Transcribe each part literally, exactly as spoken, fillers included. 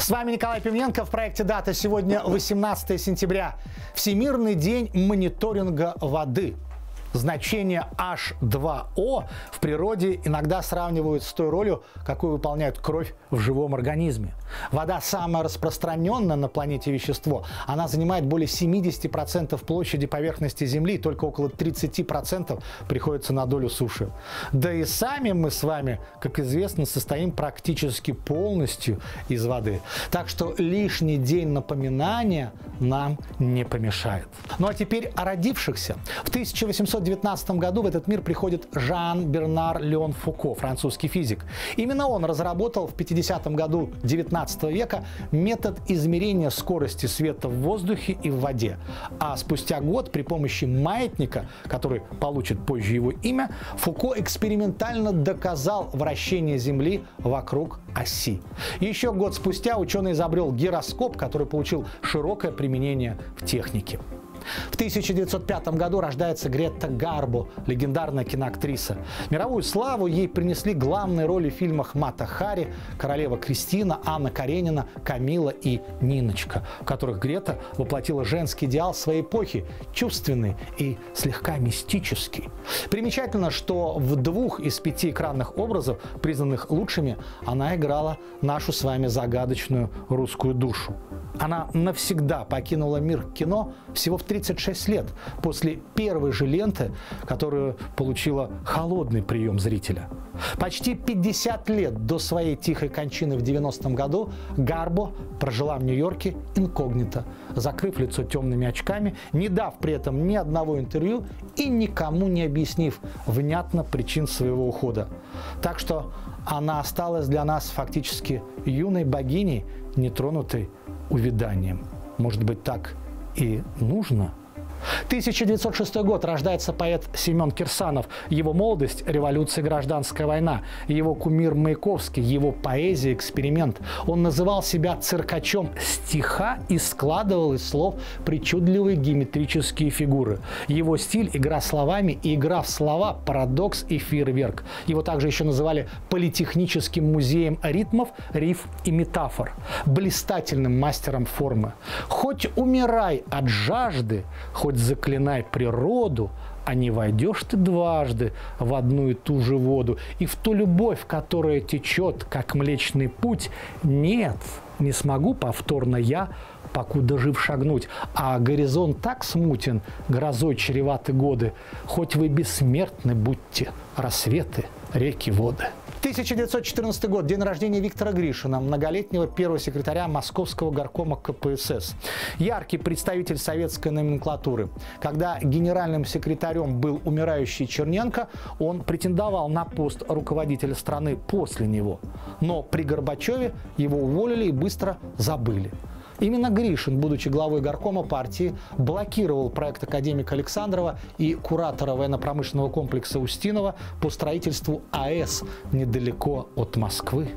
С вами Николай Пивненко в проекте «Дата». Сегодня восемнадцатое сентября. Всемирный день мониторинга воды. Значение эйч два о в природе иногда сравнивают с той ролью, какую выполняет кровь в живом организме. Вода – самое распространенное на планете вещество. Она занимает более семидесяти процентов площади поверхности Земли, только около тридцати процентов приходится на долю суши. Да и сами мы с вами, как известно, состоим практически полностью из воды. Так что лишний день напоминания нам не помешает. Ну а теперь о родившихся. В тысяча восемьсот девятнадцатом году в этот мир приходит Жан-Бернар Леон Фуко, французский физик. Именно он разработал в пятидесятом году девятнадцатого века метод измерения скорости света в воздухе и в воде. А спустя год при помощи маятника, который получит позже его имя, Фуко экспериментально доказал вращение Земли вокруг оси. Еще год спустя ученый изобрел гироскоп, который получил широкое применение в технике. В тысяча девятьсот пятом году рождается Грета Гарбо, легендарная киноактриса. Мировую славу ей принесли главные роли в фильмах Мата Хари, Королева Кристина, Анна Каренина, Камила и Ниночка, в которых Грета воплотила женский идеал своей эпохи, чувственный и слегка мистический. Примечательно, что в двух из пяти экранных образов, признанных лучшими, она играла нашу с вами загадочную русскую душу. Она навсегда покинула мир кино всего в тридцать шесть лет после первой же ленты, которую получила холодный прием зрителя. Почти пятьдесят лет до своей тихой кончины в девяностом году Гарбо прожила в Нью-Йорке инкогнито, закрыв лицо темными очками, не дав при этом ни одного интервью и никому не объяснив внятно причин своего ухода. Так что она осталась для нас фактически юной богиней, нетронутой увяданием. Может быть, так и нужно? тысяча девятьсот шестой год. Рождается поэт Семен Кирсанов. Его молодость – революция, гражданская война. Его кумир Маяковский, его поэзия – эксперимент. Он называл себя циркачом стиха и складывал из слов причудливые геометрические фигуры. Его стиль – игра словами и игра в слова, парадокс и фейерверк. Его также еще называли политехническим музеем ритмов, рифм и метафор. Блистательным мастером формы. Хоть умирай от жажды, хоть заклинай природу, а не войдешь ты дважды в одну и ту же воду. И в ту любовь, которая течет, как млечный путь, нет, не смогу повторно я, покуда жив, шагнуть. А горизонт так смутен, грозой чреваты годы, хоть вы бессмертны будьте, рассветы, реки, воды. тысяча девятьсот четырнадцатый год. День рождения Виктора Гришина, многолетнего первого секретаря Московского горкома ка пэ эс эс. Яркий представитель советской номенклатуры. Когда генеральным секретарем был умирающий Черненко, он претендовал на пост руководителя страны после него. Но при Горбачеве его уволили и быстро забыли. Именно Гришин, будучи главой горкома партии, блокировал проект академика Александрова и куратора военно-промышленного комплекса Устинова по строительству а э с недалеко от Москвы.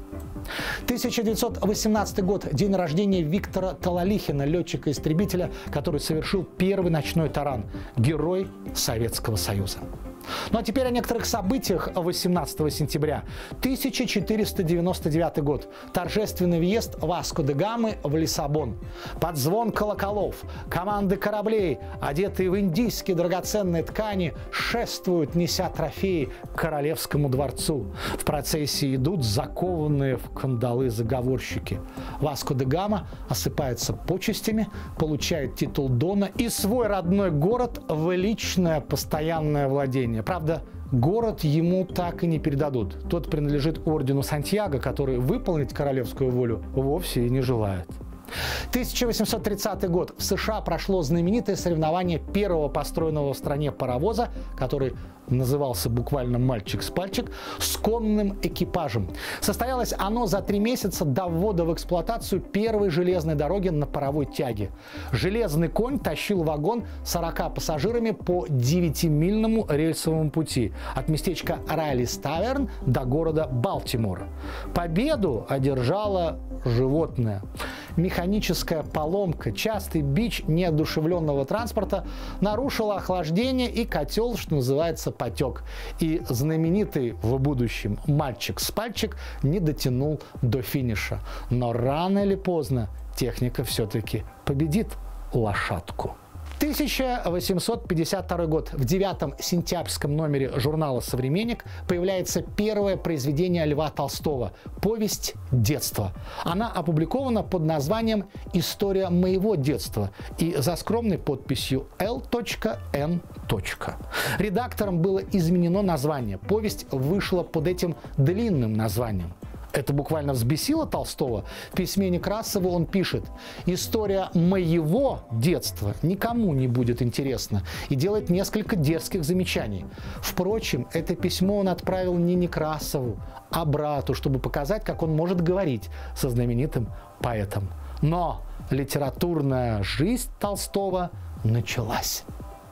тысяча девятьсот восемнадцатый год. День рождения Виктора Талалихина, летчика-истребителя, который совершил первый ночной таран. Герой Советского Союза. Ну а теперь о некоторых событиях восемнадцатого сентября. тысяча четыреста девяносто девятый год. Торжественный въезд Васко де Гамы в Лиссабон. Под звон колоколов команды кораблей, одетые в индийские драгоценные ткани, шествуют, неся трофеи к Королевскому дворцу. В процессии идут закованные в кандалы заговорщики. Васко де Гама осыпается почестями, получает титул дона и свой родной город в личное постоянное владение. Правда, город ему так и не передадут. Тот принадлежит ордену Сантьяго, который выполнить королевскую волю вовсе и не желает. тысяча восемьсот тридцатый год. В США прошло знаменитое соревнование первого построенного в стране паровоза, который назывался буквально «Мальчик с пальчик», с конным экипажем. Состоялось оно за три месяца до ввода в эксплуатацию первой железной дороги на паровой тяге. Железный конь тащил вагон с сорока пассажирами по девятимильному рельсовому пути от местечка Райли-Таверн до города Балтимора. Победу одержало животное. Механизм механическая поломка, частый бич неодушевленного транспорта нарушила охлаждение, и котел, что называется, потек. И знаменитый в будущем мальчик с пальчик не дотянул до финиша. Но рано или поздно техника все-таки победит лошадку. тысяча восемьсот пятьдесят второй год. В девятом сентябрьском номере журнала «Современник» появляется первое произведение Льва Толстого – «Повесть детства». Она опубликована под названием «История моего детства» и за скромной подписью Л Н. Редактором было изменено название. Повесть вышла под этим длинным названием. Это буквально взбесило Толстого. В письме Некрасову он пишет: «История моего детства никому не будет интересна», и делает несколько дерзких замечаний. Впрочем, это письмо он отправил не Некрасову, а брату, чтобы показать, как он может говорить со знаменитым поэтом. Но литературная жизнь Толстого началась.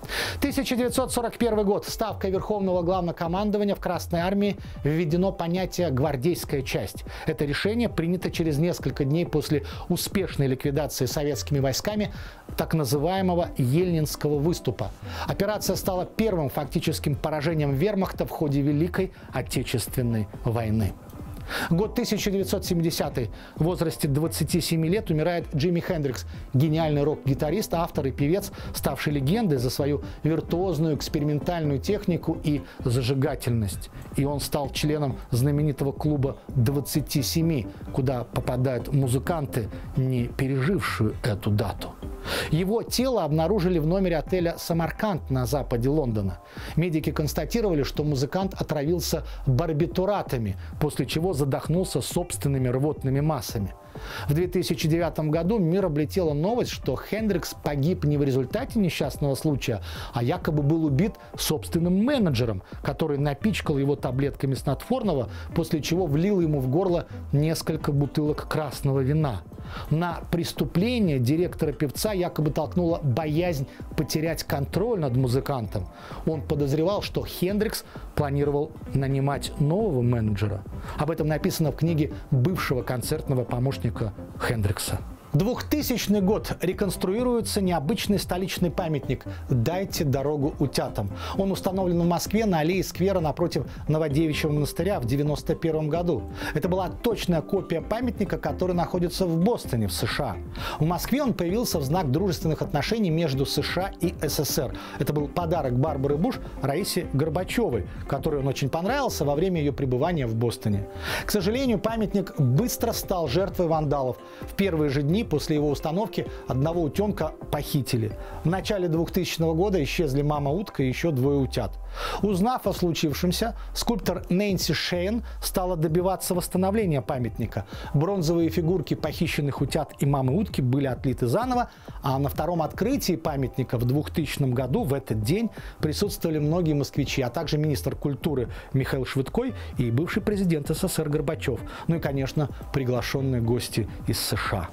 тысяча девятьсот сорок первый год. Ставкой Верховного Главнокомандования в Красной Армии введено понятие «гвардейская часть». Это решение принято через несколько дней после успешной ликвидации советскими войсками так называемого Ельнинского выступа. Операция стала первым фактическим поражением вермахта в ходе Великой Отечественной войны. Год тысяча девятьсот семидесятый. В возрасте двадцати семи лет умирает Джимми Хендрикс, гениальный рок-гитарист, автор и певец, ставший легендой за свою виртуозную экспериментальную технику и зажигательность. И он стал членом знаменитого клуба двадцати семи, куда попадают музыканты, не пережившие эту дату. Его тело обнаружили в номере отеля «Самарканд» на западе Лондона. Медики констатировали, что музыкант отравился барбитуратами, после чего задохнулся собственными рвотными массами. В две тысячи девятом году мир облетела новость, что Хендрикс погиб не в результате несчастного случая, а якобы был убит собственным менеджером, который напичкал его таблетками снотворного, после чего влил ему в горло несколько бутылок красного вина. На преступление директора певца якобы толкнула боязнь потерять контроль над музыкантом. Он подозревал, что Хендрикс планировал нанимать нового менеджера. Об этом написано в книге бывшего концертного помощника Хендрикса. двухтысячный год. Реконструируется необычный столичный памятник «Дайте дорогу утятам». Он установлен в Москве на аллее сквера напротив Новодевичьего монастыря в девяносто первом году. Это была точная копия памятника, который находится в Бостоне, в США. В Москве он появился в знак дружественных отношений между США и СССР. Это был подарок Барбары Буш Раисе Горбачевой, который он очень понравился во время ее пребывания в Бостоне. К сожалению, памятник быстро стал жертвой вандалов. В первые же дни после его установки одного утенка похитили. В начале двухтысячного года исчезли мама-утка и еще двое утят. Узнав о случившемся, скульптор Нэнси Шейн стала добиваться восстановления памятника. Бронзовые фигурки похищенных утят и мамы-утки были отлиты заново, а на втором открытии памятника в двухтысячном году в этот день присутствовали многие москвичи, а также министр культуры Михаил Швыдкой и бывший президент СССР Горбачев. Ну и, конечно, приглашенные гости из США.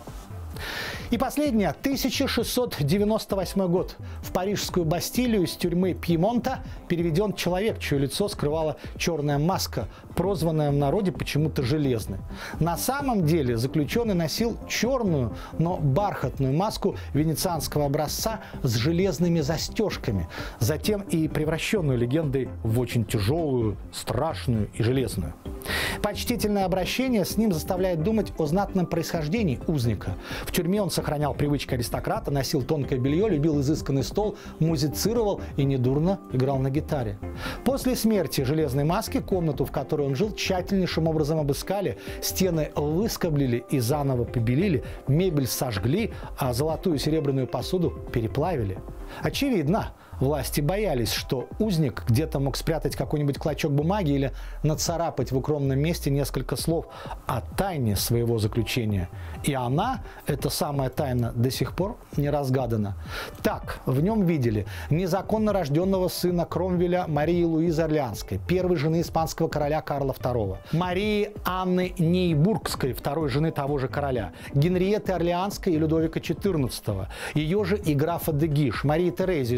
И последнее. тысяча шестьсот девяносто восьмой год. В парижскую Бастилию из тюрьмы Пьемонта переведен человек, чье лицо скрывала черная маска, прозванная в народе почему-то железной. На самом деле заключенный носил черную, но бархатную маску венецианского образца с железными застежками, затем и превращенную легендой в очень тяжелую, страшную и железную. Почтительное обращение с ним заставляет думать о знатном происхождении узника. В тюрьме он сохранял привычки аристократа, носил тонкое белье, любил изысканный стол, музицировал и недурно играл на гитаре. После смерти железной маски комнату, в которой он жил, тщательнейшим образом обыскали, стены выскоблили и заново побелили, мебель сожгли, а золотую и серебряную посуду переплавили. Очевидно, власти боялись, что узник где-то мог спрятать какой-нибудь клочок бумаги или нацарапать в укромном месте несколько слов о тайне своего заключения. И она, эта самая тайна, до сих пор не разгадана. Так, в нем видели незаконно рожденного сына Кромвеля Марии Луизы Орлеанской, первой жены испанского короля Карла второго, Марии Анны Нейбургской, второй жены того же короля, Генриетты Орлеанской и Людовика четырнадцатого, ее же и графа де Гиш, Марии Терезии, супруги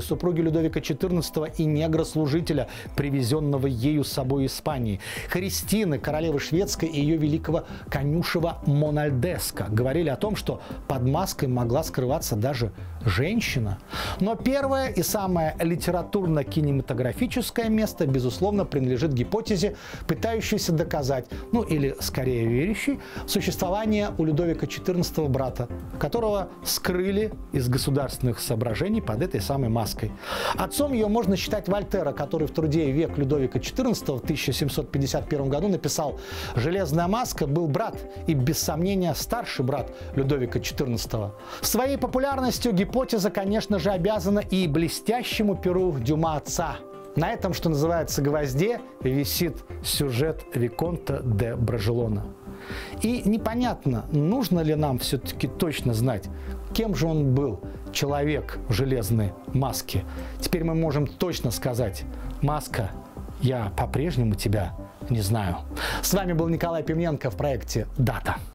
Людовика четырнадцатого и негра-служителя, привезенного ею с собой из Испании, Христины, королевы шведской, и ее великого конюшева Мональдеско. Говорили о том, что под маской могла скрываться даже женщина. Но первое и самое литературно-кинематографическое место, безусловно, принадлежит гипотезе, пытающейся доказать, ну или скорее верящей, существование у Людовика четырнадцатого брата, которого скрыли из государственных соображений под этой самой маской. Отцом ее можно считать Вольтера, который в труде «Век Людовика четырнадцатого» в тысяча семьсот пятьдесят первом году написал: «Железная маска был брат и, без сомнения, старший брат Людовика четырнадцатого». Своей популярностью гипотеза, конечно же, обязана и блестящему перу Дюма отца. На этом, что называется, гвозде висит сюжет Виконта де Брожелона. И непонятно, нужно ли нам все-таки точно знать, кем же он был, человек в железной маске. Теперь мы можем точно сказать: маска, я по-прежнему тебя не знаю. С вами был Николай Пименко в проекте «Дата».